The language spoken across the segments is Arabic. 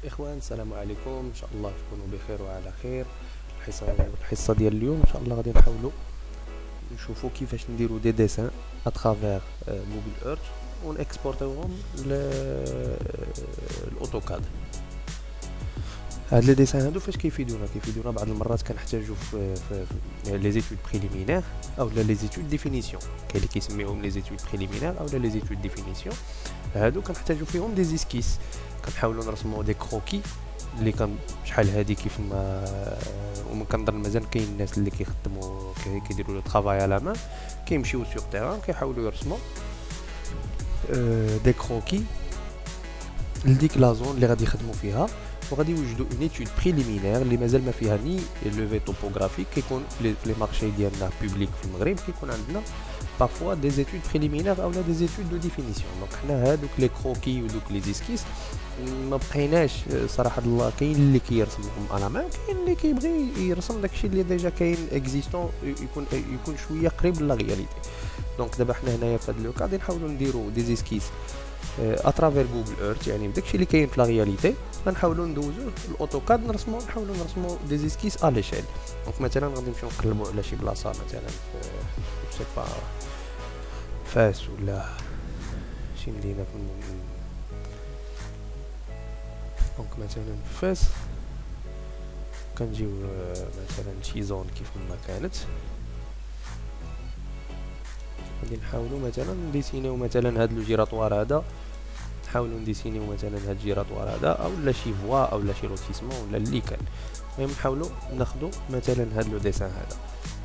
الإخوان، السلام عليكم. إن شاء الله تكونوا بخير وعلى خير. الحصة ديال اليوم إن شاء الله غادي نحاولوا نشوفوا كيفاش نديروا دي ديسان اترافير جوجل ايرث ونكسبورتيوهم الاوتوكاد. هاد لي ديسان هادو فاش كيفيدونا بعض المرات كنحتاجو في لي زيتود بريليمينير او لي زيتود ديفينيسيون. كاين اللي كيسميوهم لي زيتود بريليمينير او لي زيتود ديفينيسيون. هادو كنحتاجو فيهم دي زيسكيس، كنحاولوا نرسموا دي كروكي اللي كان شحال هادي كيف ما ومن كنظن مازال كاين الناس اللي كيخدموا كيديروا لو طرافاي على مان، كيمشيو سيغ تيران كيحاولوا يرسموا دي كروكي لديك لا زون اللي غادي يخدموا فيها، وغادي يوجدوا اون ايتود بريليمينير اللي مازال ما فيها ني لوفي توبوغرافيك. كيكون في لي مارشي ديالنا بوبليك في المغرب كيكون عندنا parfois des études préliminaires ou des études de définition. Donc حنا هادوك لي كروكي ودوك لي زيسكيس ما بقيناش صراحه الله. كاين اللي كيرسمهم على مان، كاين اللي كيبغي يرسم داكشي اللي ديجا كاين اكزيستون يكون شويه قريب لا رياليتي. دونك دابا حنا هنايا في هاد لو كاد غنحاولوا نديروا دي زيسكيس اترافير جوجل ايرث، يعني بداكشي اللي كاين في لا رياليتي غنحاولوا ندوزوه الاوتوكاد نحاولوا نرسموا دي زيسكيس ا ليشيل. دونك مثلا غادي نمشيو نقلبوا على شي بلاصه مثلا في سي با فاس ولا شي مدينه في دونك مثلا في فاس كنجيو مثلا شي زون كيف ما كانت. غادي نحاولوا مثلا نديسينيو مثلا هاد لو جيراتوار هذا، نحاولوا نديسينيو مثلا هاد الجيراتوار هذا اولا شي فوا اولا شي لوتيسمون ولا اللي كان. المهم نحاولوا ناخذوا مثلا هاد لو ديسان هذا،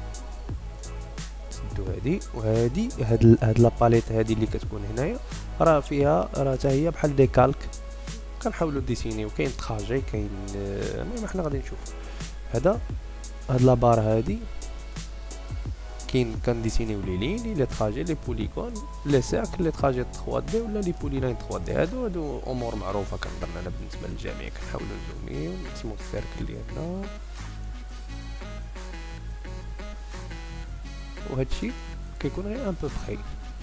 نسدو هادي وهادي هاد لاباليت هادي اللي كتكون هنايا راه فيها حتى هي بحال دي كالك. كنحاولوا ديسينيو كاين تراجي كاين. المهم حنا غادي نشوف هاد لابار هادي كاين كنديسينيو لي لين لي تراجي لي بوليغون لي سيركل لي تراجي 3 دي ولا لي بوليلاين 3 دي. هادو امور معروفه كنظن انا بالنسبه للجميع. كنحاولوا نزوميو نرسمو السيركل ديالنا، وهادشي كيكون غير ان بو بخي.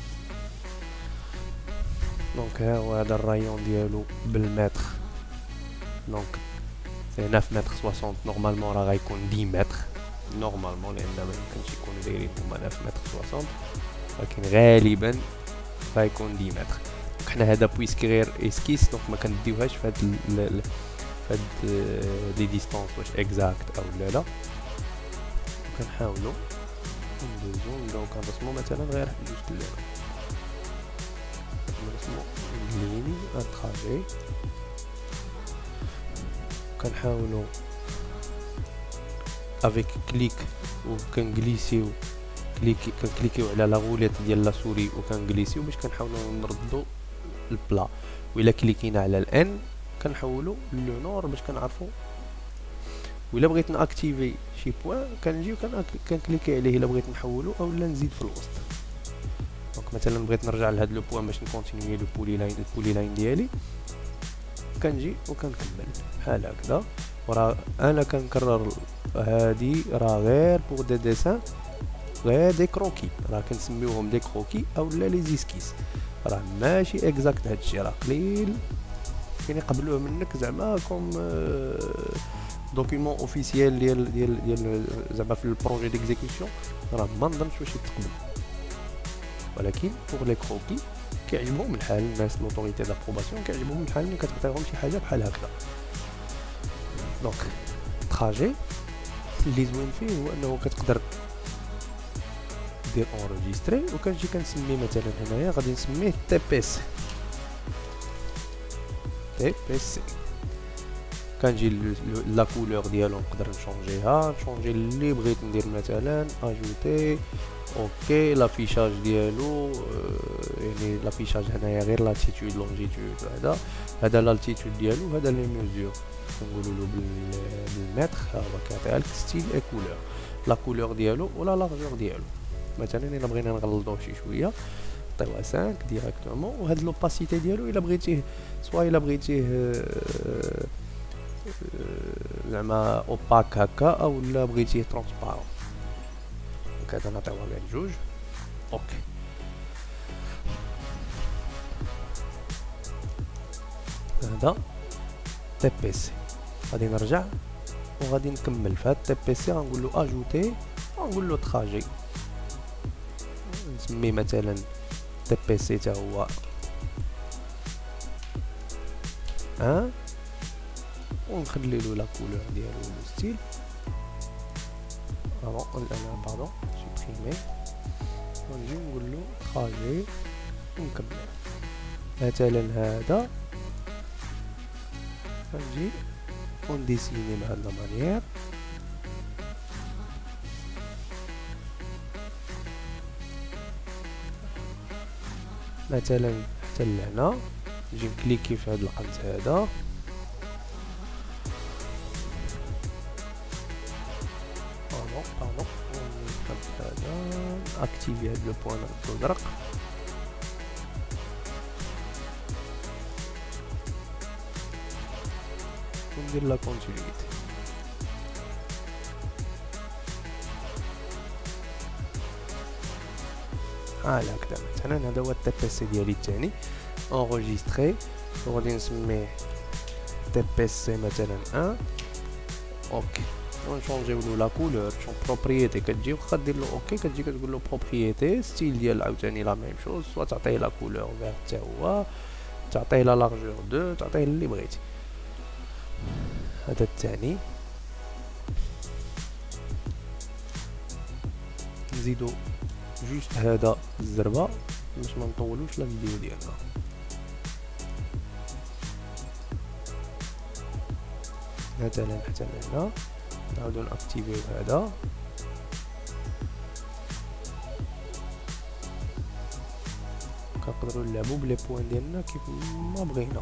دونك ها هو هذا الرايون ديالو بالمتر، دونك 9 متر 60. نورمالمون راه غيكون 10 متر نورمالمون، لان ما يمكنش يكونوا دايرين هما 9 متر 60، ولكن غالبا غيكون 10 متر. دونك حنا هذا بويسكي غير اسكيس، دونك ما كنديوهاش في هاد لي ديستانس واش اكزاكت او لا. كنحاولوا ندوزو نبداو كنرسمو مثلا غير جوج اللون، نرسمو ليني ان تراجي. كنحاولوا افيك كليك وكنجليسيو كنكليكيو على لا غوليت ديال لا سوري وكنجليسيو باش كنحاولوا نردوا البلا. وإلا كليكينا على الان كنحولوا لو نور باش كنعرفوا. وإلا بغيت ناكتيفي شي بوين كنجيو كنكليكي عليه الا بغيت نحولو اولا نزيد في الوسط. دونك مثلا بغيت نرجع لهاد لو بوين باش نكونتينيي لو البولي لاين ديالي، كنجي وكنكمل بحال هكذا. وراه انا كنكرر هادي راه غير بوغ دي ديسان، غير دي كروكي، راه كنسميوهم دي كروكي اولا لي زيسكيس. راه ماشي اكزاكت هادشي، راه قليل كاين يقبلوه منك زعما كوم دوكيمون اوفيسيال ديال زعما في البروجي ديكزيكسيون. راه ما نظنش واش يتقبل، ولكن بوغ لي كروكي كيعجبهم الحال. الناس لوطوريتي دابروباسيون كيعجبهم الحال ملي كتعطيهم شي حاجه بحال هكذا. دونك تراجي اللي زوين فيه هو انه كتقدر دير اونجستري، وكنجي كنسمي مثلا هنايا غادي نسميه تي بي سي. كنجي لا كولور ديالو نقدر نشونجي اللي بغيت ندير مثلا اجوتي اوكي. لافيشاج ديالو يعني لافيشاج هنايا غير لاتيتود لونجيتود، هذا لالتيتود ديالو، هذا لي ميزور كنقولوا له بالمتر. ها هو كيعطيها لك ستيل اي كولور، لا كولور ديالو ولا لارجور ديالو. مثلا الا بغينا نغلظوه شي شويه نعطيوها 5 ديريكتومون. وهاد لوباسيتي ديالو الا بغيتيه سوا الا بغيتيه زعما اوباك هكا او لا بغيتيه ترونسبارون. دونك هذا نعطيوها غير جوج اوكي. هذا تي بي سي. غادي نرجع وغادي نكمل في هاد تي بي سي. غنقول له اجوتي وغنقول له تراجي، نسميه مثلا تي بي سي تا هو ونخلي له لا كولور ديالو لو ستيل. باردون سوبريمي، ونجي نقول له تراجي ونكمل. مثلا هذا غنجي ونديسيني بهاد لا مانيير. مثلا حتى لهنا نجي نكليكي في هاد القنت هذا، اكتيفي هاد لو بوان الازرق. وندير لا كونتينيتي. هكذا مثلا هذا هو التي بي سي ديالي الثاني انغوجيستري، وغادي نسميه تي بي سي مثلا 1. اوكي، ونشونجيو له لا كولور. شون بروبريتي كتجي واخا دير له اوكي، كتجي كتقول له بروبريتي ستيل ديال عاوتاني لا ميم شوز، سوا تعطيه لا كولور فيرت حتى هو، تعطيه لا لارجور 2، تعطيه اللي بغيتي. هذا الثاني نزيدو جوست هذا الزربه باش ما نطولوش لا الفيديو ديالنا. مثلا حتى هنا نعاودو ناكتيفيو هذا. كنقدروا نلعبوا بلي بوين ديالنا كيف ما بغينا.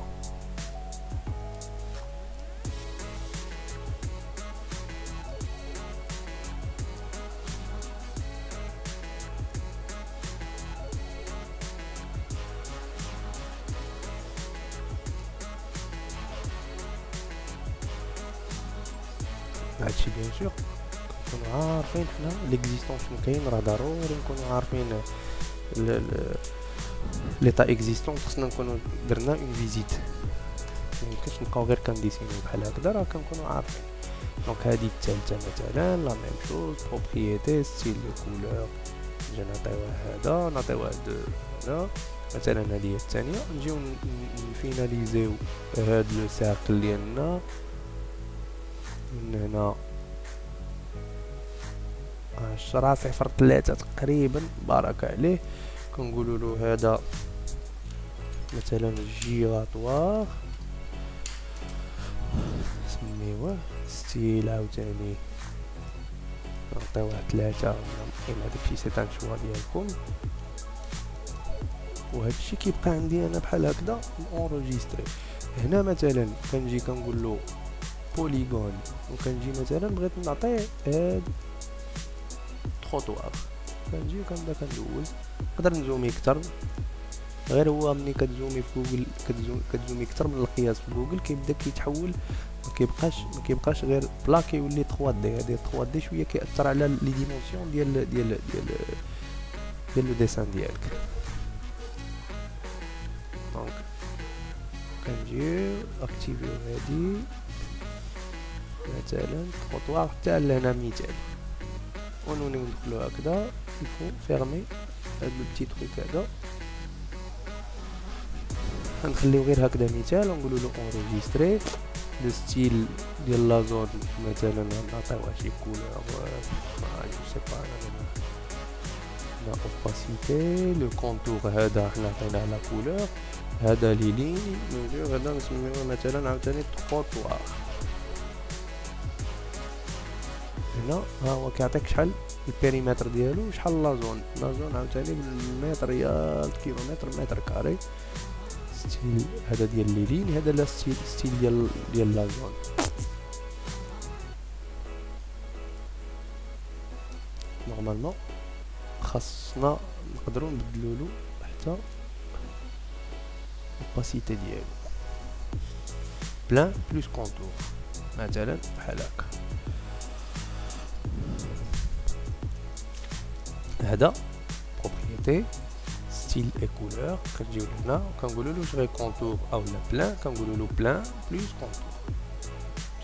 هادشي بيان سور كنكونوا عارفين حنا ليكزيستونس شنو كاين، راه ضروري نكونوا عارفين ليطا اكزيستون. خصنا نكونوا درنا اون فيزيت، ميمكنش نبقاو غير كنديسينو بحال هكذا، راه كنكونوا عارفين. دونك هادي الثالثه مثلا لا ميم شوز بروبريتي ستيل دو كولور، نجي نعطيوها هذا نعطيوها هذا. مثلا هذه هي الثانيه. نجيو نفيناليزيو هاد لو سيركل ديالنا من هنا 10.03 تقريبا، بارك عليه. كنقولوا له هذا مثلا جيغاتوار، سميوه ستيل عاوتاني نعطيوه 3. المهم هداكشي سي ان شوا ديالكم. وهادشي كيبقى عندي انا بحال هكذا اونجستري. هنا مثلا كنجي كنقول له بوليغون، وكنجي مثلا بغيت نعطيه هاد تروطوار، كنجي وكنبدا كندوز. نقدر نزومي اكثر، غير هو ملي كتزومي في جوجل كتزومي اكثر من القياس في جوجل كيبدا كيتحول، ما كيبقاش غير بلاكي يولي 3 دي. هادي 3 دي شويه كيأثر على لي ديمونسيون ديال لو ديسان ديالك. دونك كنجي اكتيفيو هادي مثلا تروطوار حتى لهنا 200، ونوليو ندخلو هكذا. الفو فيرمي هاد لو بتي تروك هذا، غنخليو غير هكذا مثال، ونقولوا له انريجستري. لو ستيل ديال لا زون مثلا نعطيوها شي كولور جو سي با، لا اوباسيتي. لو كونتور هذا حنا عطيناه لا كولور، هذا لي لين ميجور، هذا نسميوه مثلا عاوتاني تروطوار. هنا ها هو كيعطيك شحال البيريمتر ديالو، شحال لا زون عاوتاني بالمتر يا الكيلومتر متر كاري. ستيل هذا ديال لي لين، هذا لا ستيل ديال لا زون. نورمالمون خاصنا نقدروا نبدلوا له حتى الباسيتي ديالو بلان بلس كونتور مثلا بحال هكا. هذا بروبريتي ستيل اي كولور. كنجيو لهنا وكنقولوا له واش غير كونتور او لا بلان، كنقولوا له بلان بلس كونتور.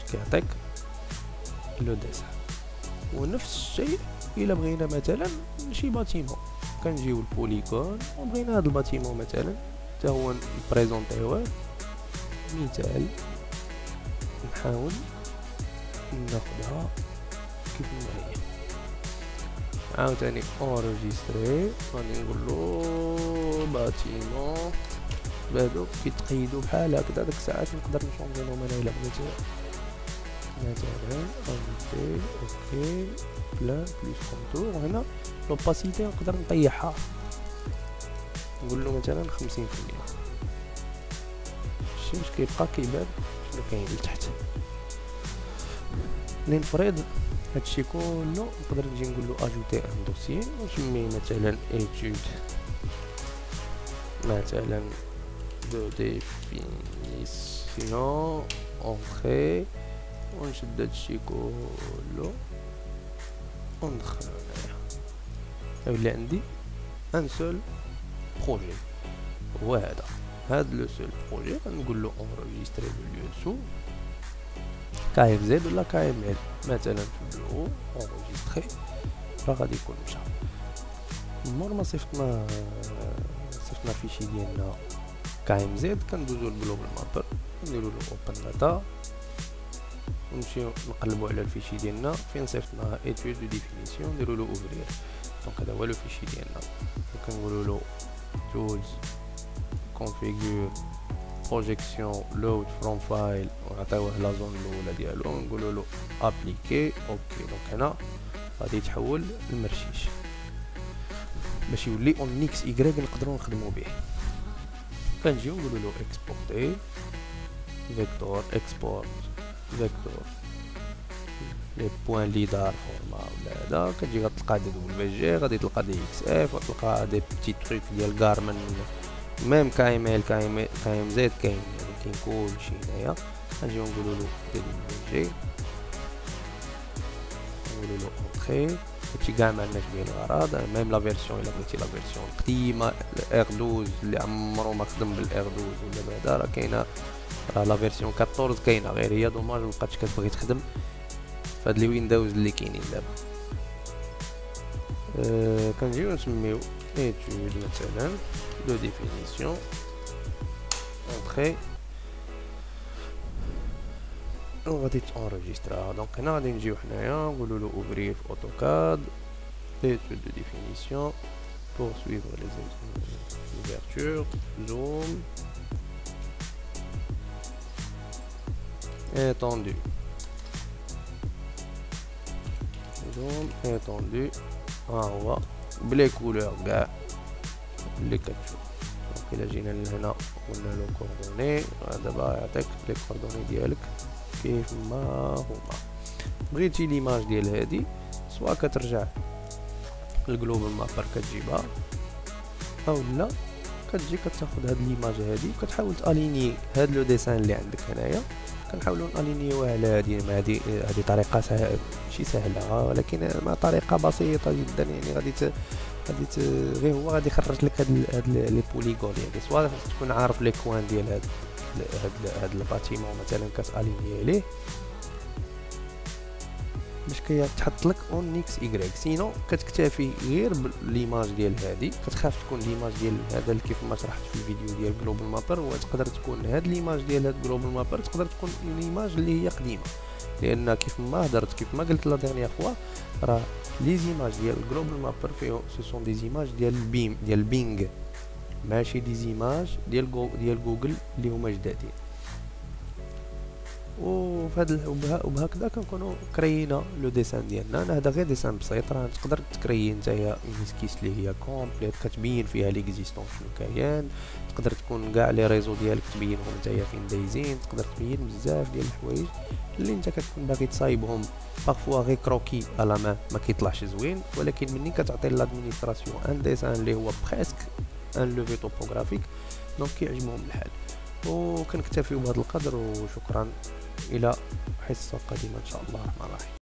كيعطيك لو ديسان. ونفس الشيء الا بغينا مثلا شي باتيمون، كنجيو البوليغون وبغينا هاد الباتيمون مثلا حتى هو نبريزونطيوه مثال، نحاول ناخدها كيف ما هي. عاوتاني اونجستري، غادي نقولو باتيمون بهادو كيتقيدو بحال هكذا. داك الساعات نقدر نشونجيهم انا الا بغيت مثلا انفيتي اوكي بلان بليس كونتور. وهنا لوباسيتي نقدر نطيحها، نقولو مثلا 50%. شتي واش كيبقى كيبان شنو كاين لتحت. لنفرض هادشي كله نقدر نجي نقولو اجوتي ان دوسيي ونسميه مثلا ايتود مثلا دو ديفينيسيون اونتري، ونشد هادشي كله وندخلو هنايا. يولي عندي ان سول بروجي هو هاد لو سول بروجي. غنقولو اونجستري لو ليو سو كايف زد ولا كايف ال مثلا في البيرو اونجستري، راه غادي يكون مشى. مور ما صيفطنا الفيشي ديالنا كايم زد، كندوزو للجلوبال مابر نديرو له اوبن داتا ونمشيو نقلبو على الفيشي ديالنا فين صيفطناه ايتود دو ديفينيسيون، نديرو له اوفرير. دونك هذا هو لو فيشي ديالنا. كنقولو له tools configure projection load from file ونعطيوه لا زون الاولى ديالو ونقولوا له ابليكي اوكي. دونك هنا غادي يتحول للمرشيش باش يولي اون اكس ايغريك نقدروا نخدموا به. كنجيو نقولوا له اكسبورتي فيكتور اكسبورت فيكتور لي بوين لي دار فورما ولا هذا. كتجي غتلقى دي دبليو جي، غادي تلقى دي اكس اف، غتلقى دي بتي تريك ديال كارمن ميم كايم ال كايم زد كاين، يعني كاين كلشي هنايا. غنجيو نقولوا له دي دبليو جي، نقولوا له اونطري. هادشي كاع ما عندناش به الغرض. ميم لا فيرسيون الا بغيتي لا فيرسيون القديمه ار 12 اللي عمرو ما خدم بالار 12 ولا بعدا، راه كاينه، راه لا فيرسيون 14 كاينه، غير هي دوماج مبقاتش كتبغي تخدم في هاد لي ويندوز اللي كاينين دابا. كنجيو نسميو ايتود مثلا دو ديفينيسيون اونطري وغادي تونجسترا. دونك هنا غادي نجيو حنايا نقولوا له اوفرير في اوتوكاد étude de définition, poursuivre les ouvertures, zoom, étendu, zoom, étendu, on voit les couleurs كاع اللي كتشوف. دونك الا جينا لهنا قلنا له كوردوني، دابا يعطيك لي كوردوني ديالك كيف ما هما. بغيتي ليماج ديال هادي سواء كترجع الجلوبال مابر كتجيبها او لا كتجي كتاخد هاد ليماج هادي وكتحاول تاليني هاد لو ديسان اللي عندك هنايا. كنحاولوا نالينيوه على هادي. هادي طريقه ماشي سهله ولكن ما طريقه بسيطه جدا. يعني غير هو غادي يخرج لك هاد لي بوليغون. يعني سواء تكون عارف لي كوان ديال هاد الباتيمون مثلا كتاليني عليه باش كيتحط لك اون اكس ايغريك. سينو كتكتفي غير بالليماج ديال هادي. كتخاف تكون ليماج ديال هذا اللي كيف ما شرحت في الفيديو ديال جلوبال مابر، وتقدر تكون هاد ليماج ديال هاد جلوبال مابر تقدر تكون ليماج اللي هي قديمه، لان كيف ما هضرت كيف ما قلت لا ديرنيير فوا راه لي زيماج ديال جلوبال مابر فيهم سو سون دي زيماج ديال البيم ديال بينغ، ماشي دي زيماج ديال جوجل اللي هما جدادين. وبهكذا كنكونوا كريينا لو ديسان ديالنا. هذا غير ديسان بسيط، راه تقدر تكريي نتايا اون سكيس اللي هي كومبليت كتبين فيها ليكزيستون شنو كاين. تقدر تكون كاع لي ريزو ديالك تبينهم نتايا فين دايزين. تقدر تبين بزاف ديال الحوايج اللي انت كتكون باغي تصايبهم بارفوا غير كروكي على ما كيطلعش زوين، ولكن منين كتعطي لادمينستراسيون ان ديسان اللي هو بريسك ان لوفي توبوغرافيك دونك كيعجبهم الحال. وكنكتفيو بهذا القدر وشكرا. الى حصه قادمه ان شاء الله الرحمن الرحيم.